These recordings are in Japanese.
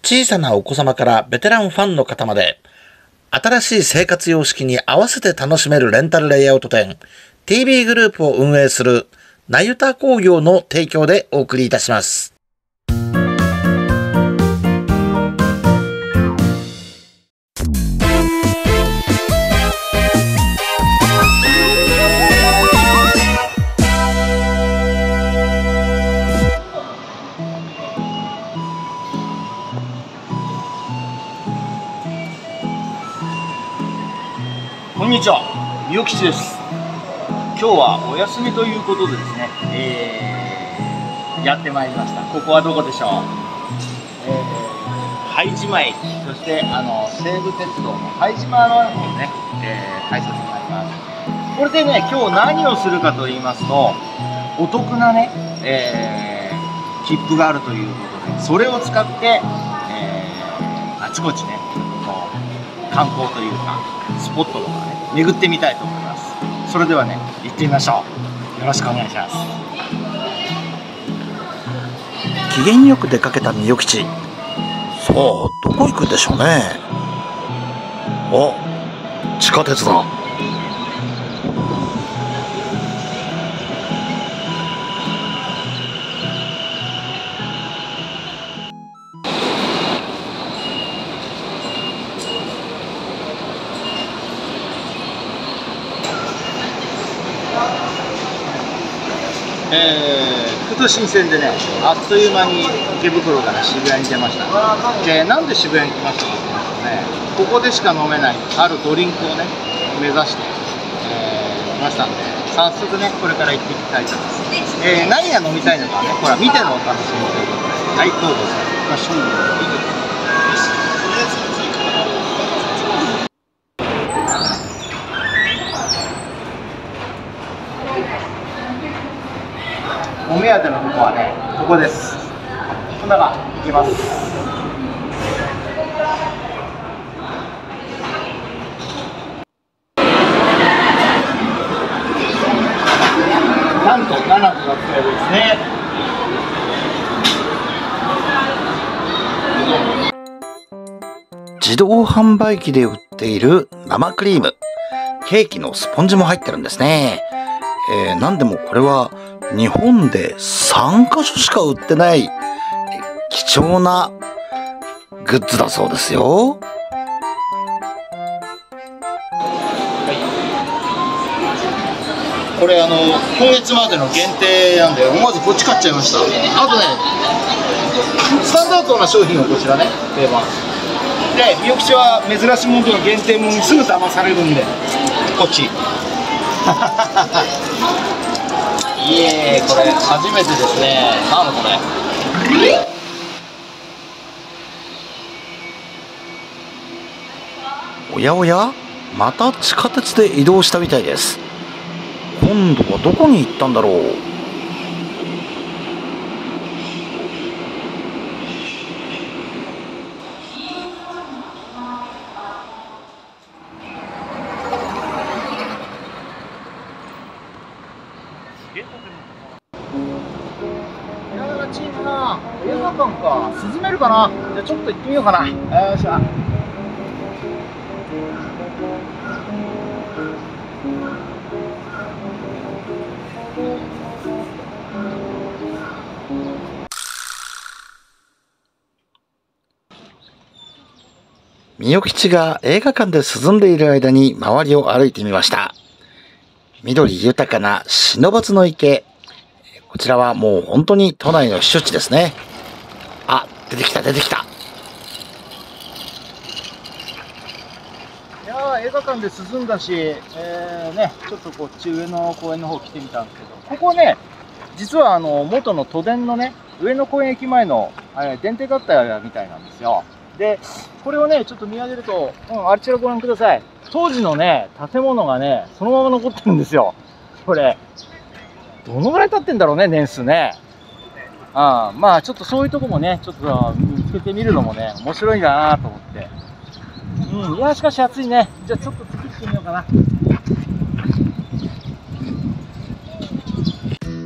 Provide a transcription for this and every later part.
小さなお子様からベテランファンの方まで、新しい生活様式に合わせて楽しめるレンタルレイアウト店、TB グループを運営する、なゆた工業の提供でお送りいたします。 こんにちは、みよきちです。今日はお休みということでですね、やってまいりました。ここはどこでしょう。拝島駅、そして西武鉄道の拝島の方にね、改札になります。これでね、今日何をするかと言いますと、お得なね、切符があるということで、それを使って、あちこちね、こう観光というかスポットとかね、巡ってみたいと思います。それではね、行ってみましょう。よろしくお願いします。 機嫌よく出かけたみよきち。さあ、どこ行くんでしょうね。あ、地下鉄だ。 副都心線でね、あっという間に池袋から渋谷に出ました。で、なんで渋谷に来ましたかと言いますとね、ここでしか飲めないあるドリンクをね、目指して、来ましたんで、早速ね、これから行ってみたいと思います。何が飲みたいのかね、これは見てのお楽しみということで、はい、どうぞ。お目当てのとこはね、ここです。こんなが行きます。なんと7個が使えるんですね。 自動販売機で売っている生クリーム、ケーキのスポンジも入ってるんですね。なんでもこれは日本で3カ所しか売ってない貴重なグッズだそうですよ。 これ今月までの限定なんで、思わずこっち買っちゃいました。あとね、スタンダードな商品はこちらね、定番で、みよきちは珍しいものとの限定ものにすぐ騙されるんで、こっちいえ、これ初めてですね。なんだこれ。 おやおや、また地下鉄で移動したみたいです。今度はどこに行ったんだろう。 チームな、映画館か、涼めるかな。じゃあちょっと行ってみようかな。よっしゃ。 みよきちが映画館で涼んでいる間に周りを歩いてみました。緑豊かな不忍池。こちらはもう本当に都内の避暑地ですね。あ、出てきた出てきた。 いやー、映画館で涼んだし、ね、ちょっとこっち上野公園の方来てみたんですけど、ここね、実は元の都電のね、上野公園駅前の電停だったみたいなんですよ。で、これをね、ちょっと見上げると、あちらご覧ください。当時のね、建物がね、そのまま残ってるんですよ。これ。どのぐらい経ってんだろうね、年数ね。まあちょっとそういうとこもね、ちょっと見つけてみるのもね、面白いなと思って。いや、しかし暑いね。じゃあちょっと次行ってみようかな。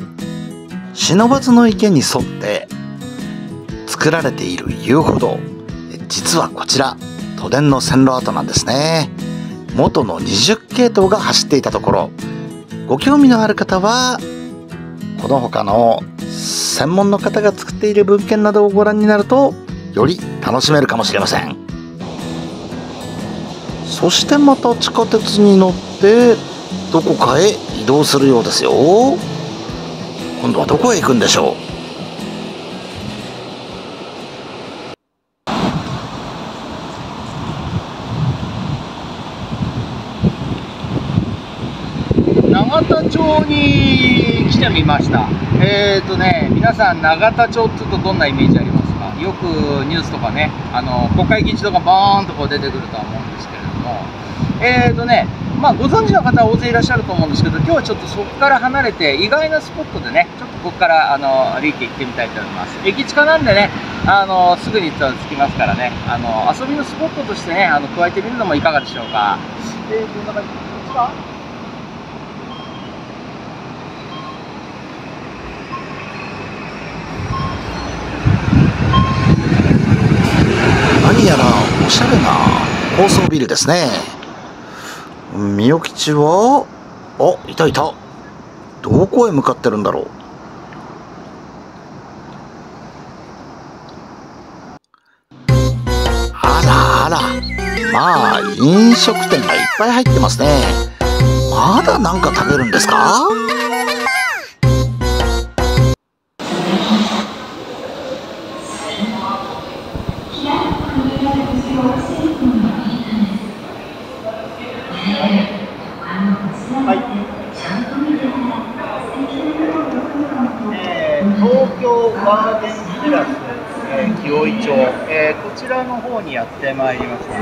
不忍池に沿って作られている遊歩道。 実はこちら都電の線路跡なんですね。元の20系統が走っていたところ、ご興味のある方はこの他の専門の方が作っている文献などをご覧になるとより楽しめるかもしれません。そしてまた地下鉄に乗ってどこかへ移動するようですよ。今度はどこへ行くんでしょう。 永田町に来てみました。皆さん永田町って言うとどんなイメージありますか？よくニュースとかね、国会議事とかバーンとこう出てくるとは思うんですけれども、ご存知の方は大勢いらっしゃると思うんですけど、今日はちょっとそこから離れて意外なスポットでね、ちょっとここから歩いて行ってみたいと思います。駅近なんでね、すぐに着きますからね、遊びのスポットとしてね、加えてみるのもいかがでしょうか。なんかこっちか？ 何やらおしゃれな高層ビルですね。みよ吉は、いたいた。どこへ向かってるんだろう。あらあら、飲食店がいっぱい入ってますね。まだなんか食べるんですか？ 東京ガーデンテラス、紀尾井町、こちらの方にやってまいりました。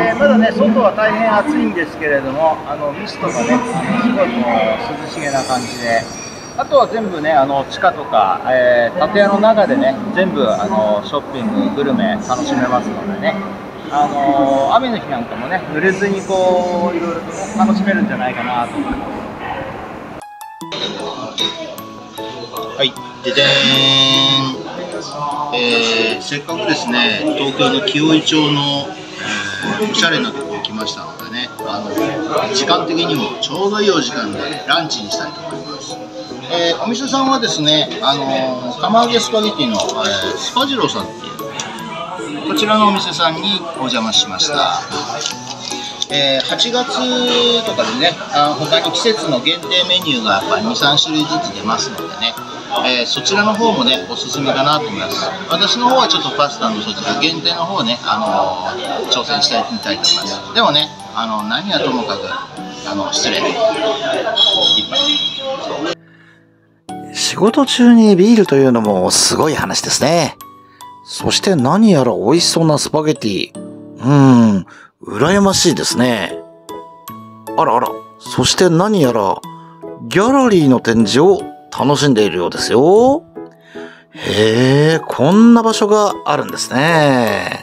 まだね、外は大変暑いんですけれども、ミストがね、すごい涼しげな感じで、あとは全部ね、地下とか、建屋の中でね、全部ショッピング、グルメ楽しめますのでね、雨の日なんかもね、濡れずにこういろいろとね、楽しめるんじゃないかなと思います。はい、ででーん、せっかくですね、東京の紀尾井町の、おしゃれなところに来ましたのでね、時間的にもちょうどいいお時間でランチにしたいと思います。お店さんはですね、釜揚げスパゲティの、スパジローさんっていうこちらのお店さんにお邪魔しました。8月とかでね、他に季節の限定メニューがやっぱ2、3種類ずつ出ますのでね、そちらの方もね、おすすめかなと思います。私の方はちょっとパスタのそちら限定の方ね、挑戦したいと思います。でもね、何はともかく、失礼。 仕事中にビールというのもすごい話ですね。そして何やら美味しそうなスパゲティ。羨ましいですね。あらあら、そして何やらギャラリーの展示を楽しんでいるようですよ。へえ、こんな場所があるんですね。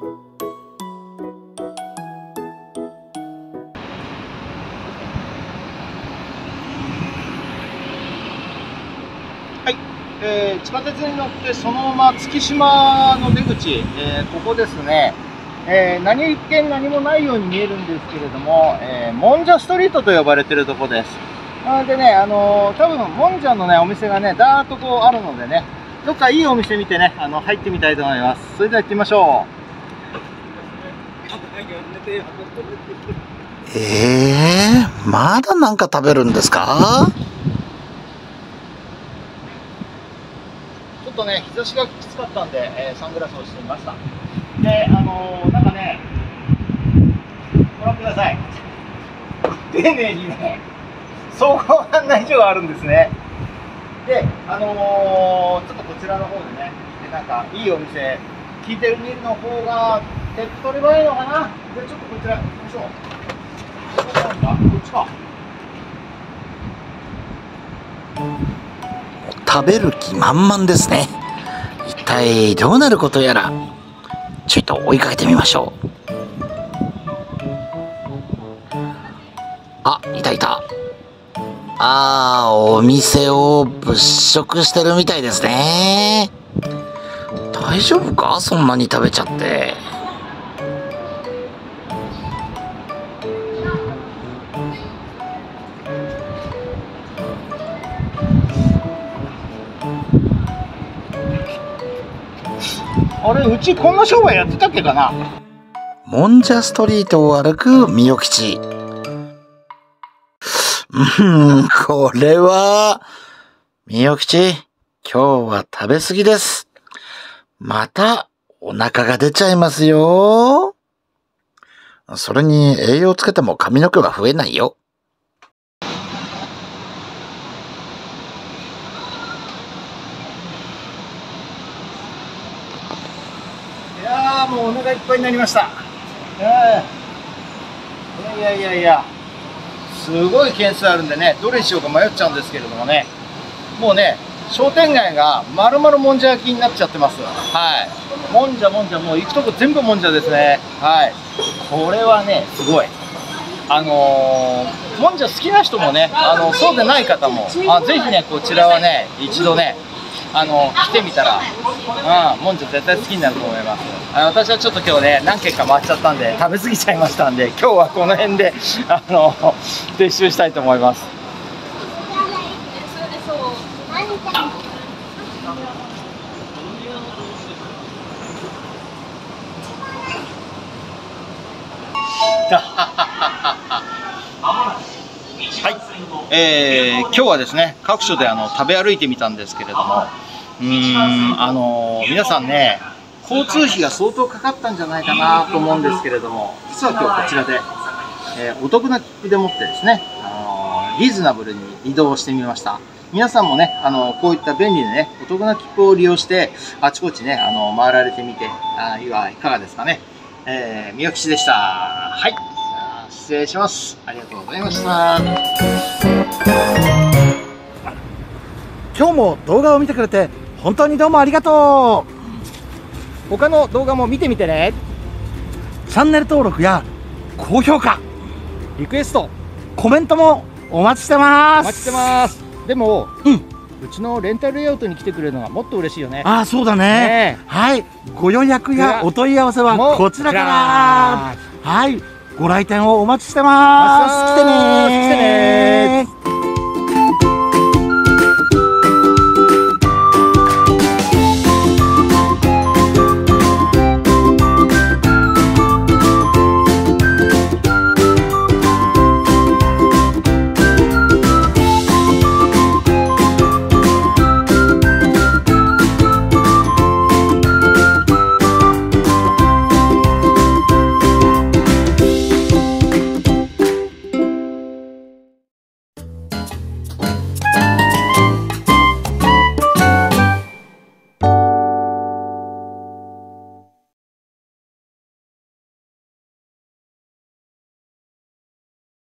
はい、地下鉄に乗ってそのまま月島の出口、ここですね。一見何もないように見えるんですけれども、もんじゃストリートと呼ばれているところです。なのでね、多分もんじゃのね、お店がね、だーっとこうあるのでね、どっかいいお店見てね、入ってみたいと思います。それでは行ってみましょう。まだなんか食べるんですか？ ちょっとね、日差しがきつかったんで、サングラスをしてみました。で、なんかね、ご覧ください。丁寧にね、総合案内所があるんですね。で、ちょっとこちらの方でね、なんかいいお店、聞いてみるの方が手っ取り早いのかな。じゃあちょっとこちら行きましょう。どこなんだ？こっちか。 食べる気満々ですね。一体どうなることやら。ちょっと追いかけてみましょう。いたいた。お店を物色してるみたいですね。 大丈夫か、そんなに食べちゃって。 あれ、うちこんな商売やってたっけかな。 もんじゃストリートを歩くみよ吉。これは、みよ吉、今日は食べ過ぎです。また、お腹が出ちゃいますよ。それに栄養つけても髪の毛が増えないよ。 いやー、もうお腹いっぱいになりました。いや、すごい件数あるんでね、どれにしようか迷っちゃうんですけれどもね、もうね、商店街が丸々もんじゃ焼きになっちゃってます。はい。もんじゃ、もう行くとこ全部もんじゃですね。はい。これはね、すごい。もんじゃ好きな人もね、そうでない方も、ぜひね、こちらはね、一度ね、来てみたら、もんじゃ絶対好きになると思います。私はちょっと今日ね、何軒か回っちゃったんで、食べ過ぎちゃいましたんで、今日はこの辺で、撤収したいと思います。はい、今日はですね、各所で食べ歩いてみたんですけれども、皆さんね、交通費が相当かかったんじゃないかなと思うんですけれども、実は今日こちらで、お得な切符でもってですね、リーズナブルに移動してみました。皆さんもね、こういった便利なね、お得な切符を利用して、あちこちね、回られてみて、いかがですかね。みよきちでした。はい。失礼します。ありがとうございました。 今日も動画を見てくれて本当にどうもありがとう。 他の動画も見てみてね。 チャンネル登録や高評価、 リクエスト、 コメントもお待ちしてます。 お待ちしてます。でも、うちのレンタルレイアウトに来てくれるのがもっと嬉しいよね。 ああ、そうだね。はい。ご予約やお問い合わせはこちらから。はい。ご来店をお待ちしてます。来てね。